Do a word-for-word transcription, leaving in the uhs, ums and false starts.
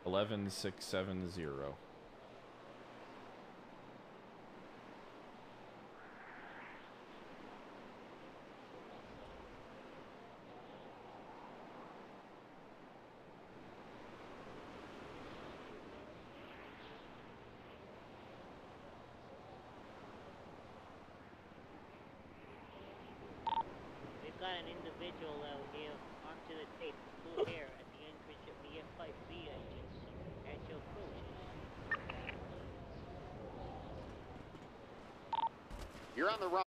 eleven six seven zero. We've got an individual out here onto the tape, blue hair at the entrance of the F five B entrance as you approach. You're on the wrong